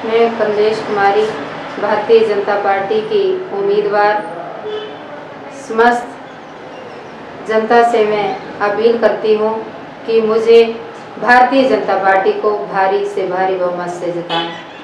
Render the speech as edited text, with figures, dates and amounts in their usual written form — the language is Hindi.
मैं कमलेश कुमारी भारतीय जनता पार्टी की उम्मीदवार। समस्त जनता से मैं अपील करती हूँ कि मुझे भारतीय जनता पार्टी को भारी से भारी बहुमत से जिताएं।